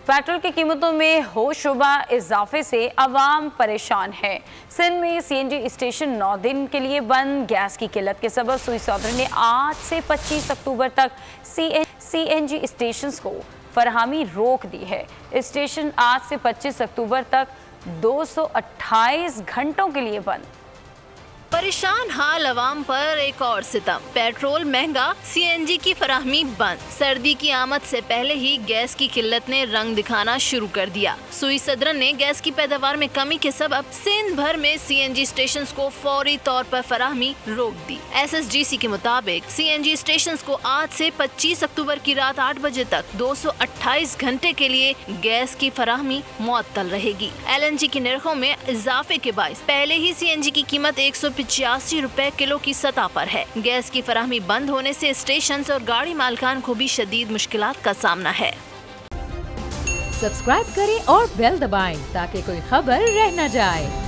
Petrol की कीमतों में होशरुबा इजाफे से अवाम परेशान है। सिंध में सीएनजी स्टेशन 9 दिन के लिए बंद। गैस की किल्लत के सबब सुई सौदरी ने आज से 25 अक्टूबर तक सीएनजी स्टेशन को फरहमी रोक दी है। स्टेशन आज से 25 अक्टूबर तक 228 घंटों के लिए बंद। परेशान हाल अवाम पर एक और सितम। पेट्रोल महंगा, सीएनजी की फराहमी बंद। सर्दी की आमद से पहले ही गैस की किल्लत ने रंग दिखाना शुरू कर दिया। सुई सदरन ने गैस की पैदावार में कमी के सबब सिंध भर में सीएनजी स्टेशंस को फौरी तौर पर फराहमी रोक दी। एसएसडीसी के मुताबिक सीएनजी स्टेशंस को आज से 25 अक्टूबर की रात 8 बजे तक 228 घंटे के लिए गैस की फराहमी मुअत्तल रहेगी। एलएनजी की निर्खों में इजाफे के बाइस पहले ही सीएनजी की कीमत 185 रुपए किलो की सतह पर है। गैस की फराहमी बंद होने से स्टेशन और गाड़ी मालिकान को भी शदीद मुश्किलात का सामना है। सब्सक्राइब करें और बेल दबाएं ताकि कोई खबर रह न जाए।